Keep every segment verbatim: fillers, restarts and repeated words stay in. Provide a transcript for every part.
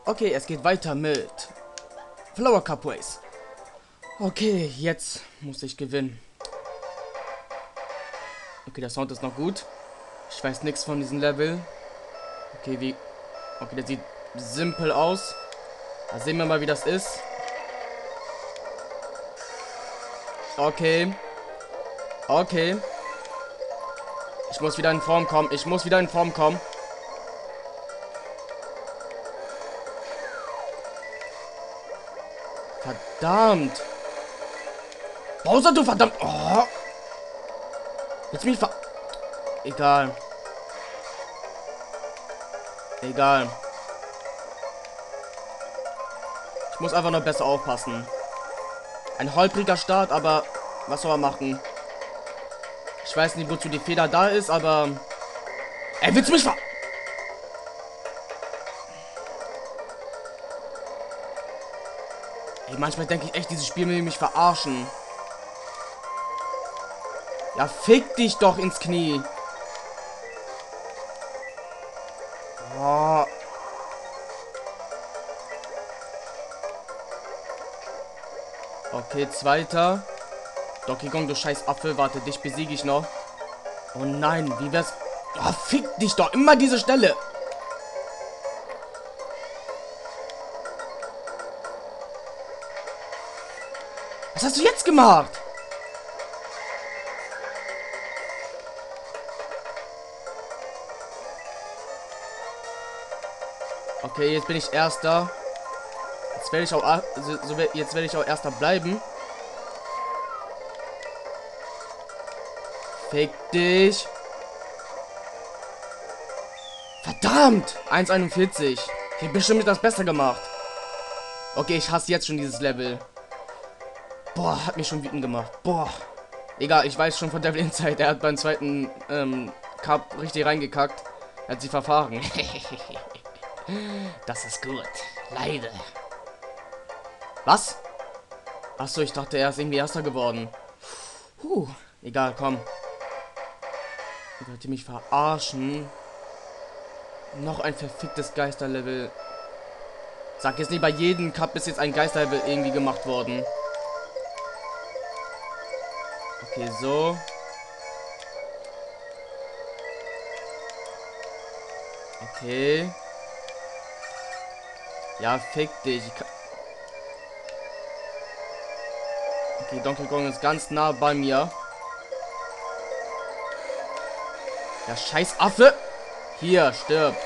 Okay, es geht weiter mit Flower Cup Race. Okay, jetzt muss ich gewinnen. Okay, der Sound ist noch gut. Ich weiß nichts von diesem Level. Okay, wie... Okay, der sieht simpel aus. Da sehen wir mal, wie das ist. Okay. Okay. Ich muss wieder in Form kommen. Ich muss wieder in Form kommen. Verdammt. Bowser, du verdammt. Oh. Jetzt mich ver... Egal. Egal. Ich muss einfach nur besser aufpassen. Ein holpriger Start, aber was soll man machen? Ich weiß nicht, wozu die Feder da ist, aber... Ey, willst du mich ver... Ey, manchmal denke ich echt, dieses Spiel will mich verarschen. Ja, fick dich doch ins Knie. Oh. Okay, zweiter. Donkey Kong, du scheiß Affe. Warte, dich besiege ich noch. Oh nein, wie wär's... Oh, fick dich doch. Immer diese Stelle. Was hast du jetzt gemacht? Okay, jetzt bin ich Erster. Jetzt werde ich auch, also, so, jetzt werde ich auch Erster bleiben. Fick dich. Verdammt! eins einundvierzig. Ich habe bestimmt das besser gemacht. Okay, ich hasse jetzt schon dieses Level. Boah, hat mich schon wütend gemacht. Boah. Egal, ich weiß schon von Devil Inside. Er hat beim zweiten ähm, Cup richtig reingekackt. Er hat sie verfahren. Das ist gut. Leider. Was? Achso, ich dachte, er ist irgendwie Erster geworden. Puh. Egal, komm. Ihr wollt mich verarschen. Noch ein verficktes Geisterlevel. Sag jetzt nicht, bei jedem Cup ist jetzt ein Geisterlevel irgendwie gemacht worden. Okay, so. Okay. Ja, fick dich. Ich kann... Okay, Donkey Kong ist ganz nah bei mir. Ja, scheiß Affe. Hier, stirb.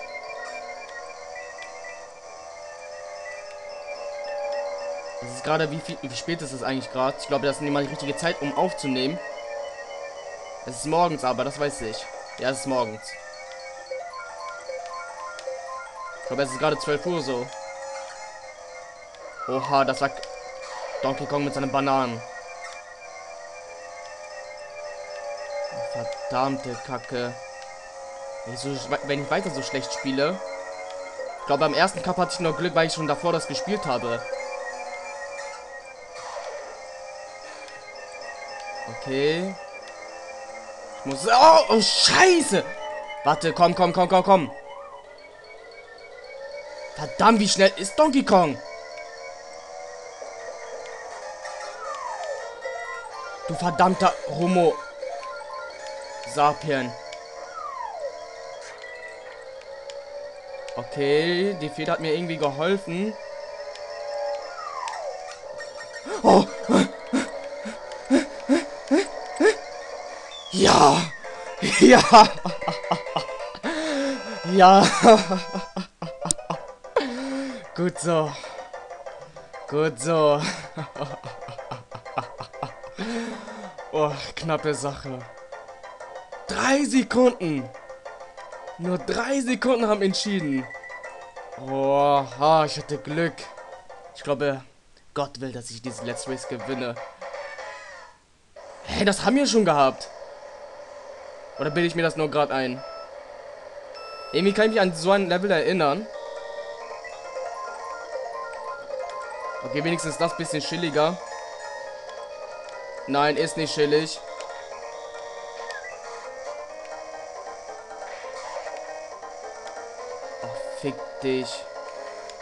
Es ist gerade, wie viel, wie spät ist es eigentlich gerade? Ich glaube, das ist nicht mal die richtige Zeit, um aufzunehmen. Es ist morgens, aber das weiß ich. Ja, es ist morgens. Ich glaube, es ist gerade zwölf Uhr so. Oha, das war Donkey Kong mit seinen Bananen. Verdammte Kacke. Wenn ich, so, wenn ich weiter so schlecht spiele. Ich glaube, beim ersten Cup hatte ich noch Glück, weil ich schon davor das gespielt habe. Okay. Ich muss... Oh, oh, scheiße! Warte, komm, komm, komm, komm, komm. Verdammt, wie schnell ist Donkey Kong? Du verdammter Homo Sapien. Okay, die Feder hat mir irgendwie geholfen. Oh. Ja. Ja. Ja. Gut so. Gut so. Oh, knappe Sache. Drei Sekunden. Nur drei Sekunden haben entschieden. Oh, ich hatte Glück. Ich glaube, Gott will, dass ich diesen Let's Race gewinne. Hey, das haben wir schon gehabt. Oder bilde ich mir das nur gerade ein? Irgendwie kann ich mich an so ein Level erinnern. Okay, wenigstens das bisschen chilliger. Nein, ist nicht chillig. Fick dich.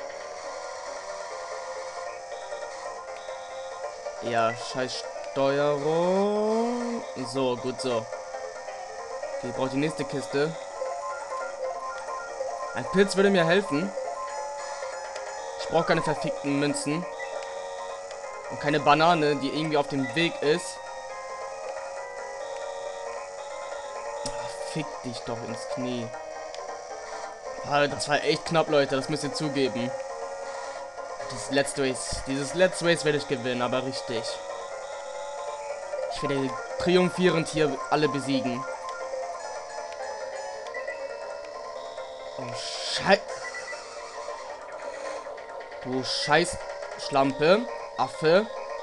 Ja, scheiß Steuerung. So, gut so. Okay, ich brauche die nächste Kiste. Ein Pilz würde mir helfen. Ich brauche keine verfickten Münzen. Und keine Banane, die irgendwie auf dem Weg ist. Oh, fick dich doch ins Knie. Oh, das war echt knapp, Leute. Das müsst ihr zugeben. Dieses Let's Race. Dieses Let's Race werde ich gewinnen, aber richtig. Ich werde triumphierend hier alle besiegen. Oh, Scheiß. Du Scheiß Schlampe. Affe.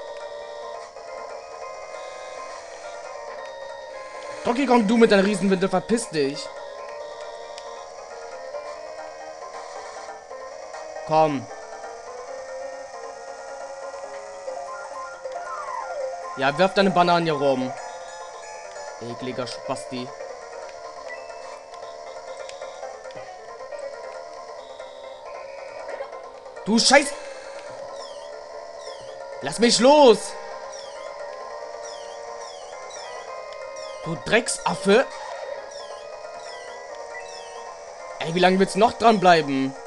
Donkey Kong, du mit deiner Riesenwinde, verpiss dich. Komm. Ja, wirf deine Bananen hier rum. Ekliger Spasti. Du Scheiß... Lass mich los! Du Drecksaffe! Ey, wie lange willst du noch dranbleiben?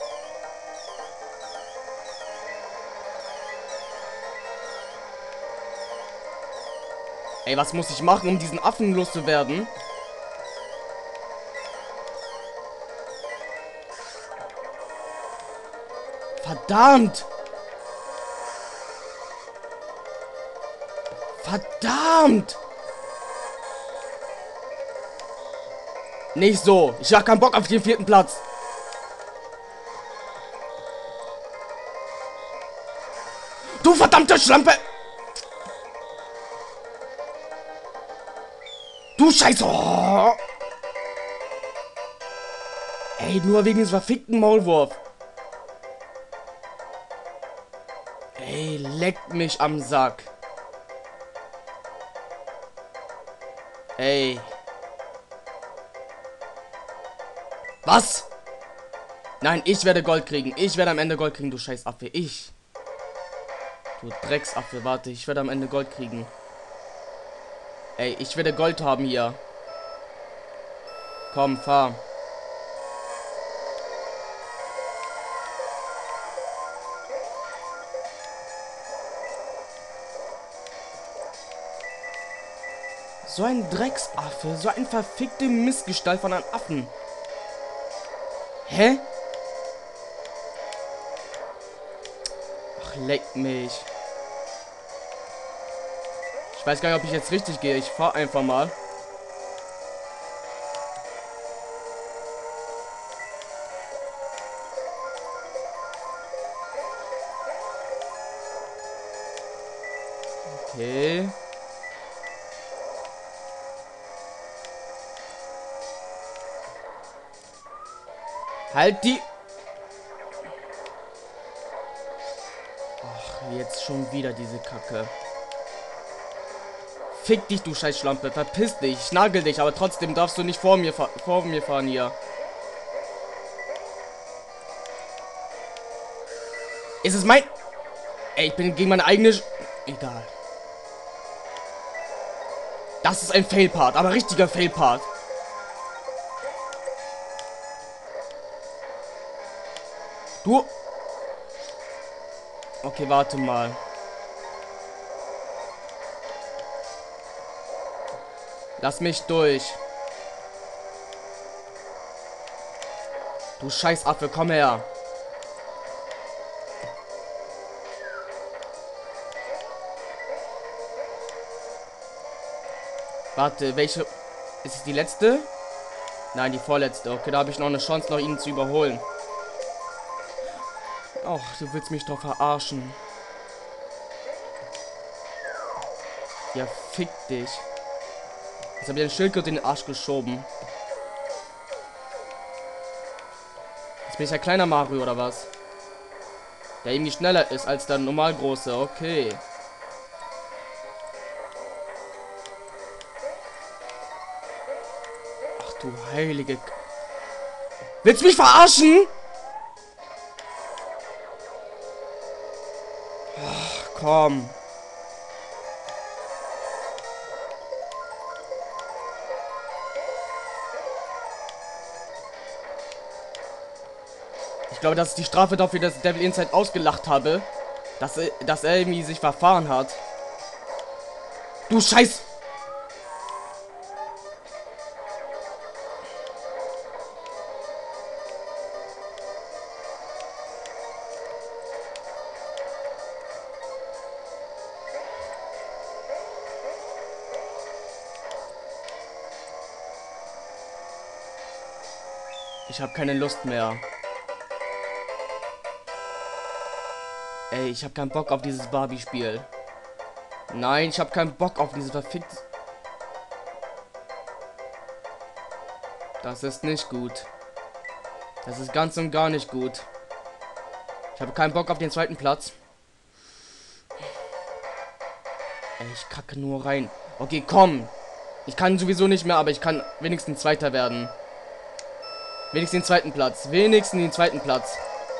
Ey, was muss ich machen, um diesen Affen loszuwerden? Verdammt! Verdammt! Nicht so. Ich hab keinen Bock auf den vierten Platz. Du verdammte Schlampe! Du Scheiße! Oh. Ey, nur wegen des verfickten Maulwurf. Ey, leckt mich am Sack. Ey. Was? Nein, ich werde Gold kriegen. Ich werde am Ende Gold kriegen, du Scheißaffe. Ich. Du Drecksaffe, warte. Ich werde am Ende Gold kriegen. Ey, ich werde Gold haben hier. Komm, fahr. So ein Drecksaffe. So ein verfickte Missgestalt von einem Affen. Hä? Ach, leck mich. Ich weiß gar nicht, ob ich jetzt richtig gehe. Ich fahr einfach mal. Okay. Halt die... Ach, jetzt schon wieder diese Kacke. Fick dich, du Scheißschlampe. Verpiss dich. Ich nagel dich, aber trotzdem darfst du nicht vor mir, vor mir fahren hier. Ist es mein... Ey, ich bin gegen meine eigene... Sch Egal. Das ist ein Fail-Part, aber richtiger Fail-Part. Du... Okay, warte mal. Lass mich durch. Du Scheißaffe, komm her. Warte, welche... Ist es die letzte? Nein, die vorletzte. Okay, da habe ich noch eine Chance, noch ihn zu überholen. Och, du willst mich doch verarschen. Ja, fick dich. Jetzt habe ich den Schildkröte in den Arsch geschoben. Jetzt bin ich ein kleiner Mario, oder was? Der irgendwie schneller ist als der normal große. Okay. Ach du heilige... K Willst du mich verarschen? Ach, komm. Ich glaube, das ist die Strafe dafür, dass ich Devil Inside ausgelacht habe. Dass er, dass er irgendwie sich verfahren hat. Du Scheiß... Ich habe keine Lust mehr. Ey, ich habe keinen Bock auf dieses Barbie-Spiel. Nein, ich habe keinen Bock auf dieses verfickte... Das ist nicht gut. Das ist ganz und gar nicht gut. Ich habe keinen Bock auf den zweiten Platz. Ey, ich kacke nur rein. Okay, komm. Ich kann sowieso nicht mehr, aber ich kann wenigstens Zweiter werden. Wenigstens den zweiten Platz. Wenigstens den zweiten Platz.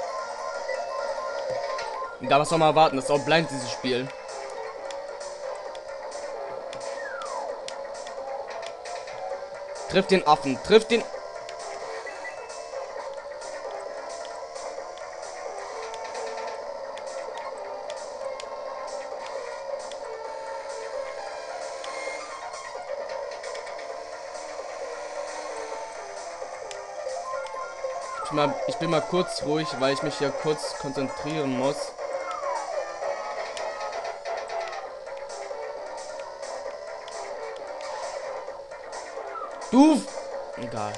Egal, was soll man erwarten? Das ist auch blind, dieses Spiel. Trifft den Affen. Trifft den... Ich, mal, ich bin mal kurz ruhig, weil ich mich hier kurz konzentrieren muss. Du! Egal.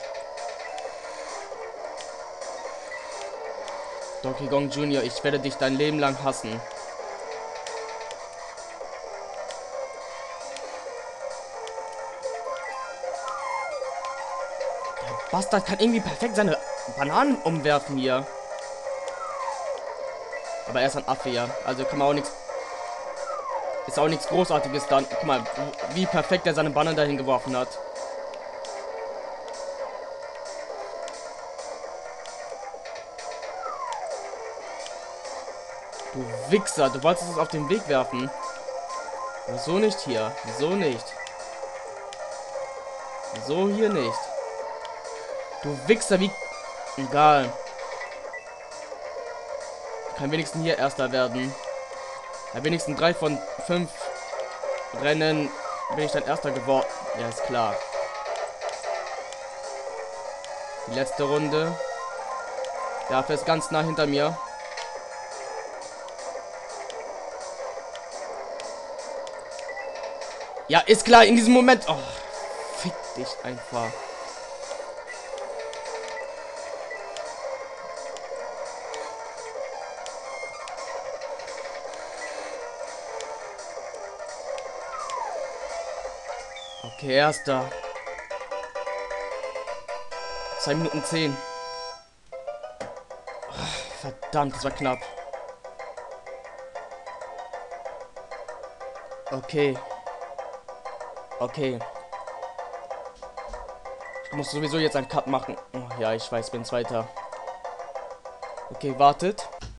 Donkey Kong Junior, ich werde dich dein Leben lang hassen. Der Bastard kann irgendwie perfekt seine Bananen umwerfen hier. Aber er ist ein Affe, ja. Also kann man auch nichts... Ist auch nichts Großartiges dann. Guck mal, wie perfekt er seine Bananen dahin geworfen hat. Du Wichser, du wolltest es auf den Weg werfen. So nicht hier. So nicht. So hier nicht. Du Wichser, wie... Egal. Ich kann wenigstens hier Erster werden. Ja, wenigstens drei von fünf Rennen bin ich dann Erster geworden. Ja, ist klar. Die letzte Runde. Der Affe ist ganz nah hinter mir. Ja, ist klar, in diesem Moment. Oh, fick dich einfach. Okay, Erster. zwei Minuten zehn. Oh, verdammt, das war knapp. Okay. Okay. Ich muss sowieso jetzt einen Cut machen. Oh, ja, ich weiß, bin Zweiter. Okay, wartet.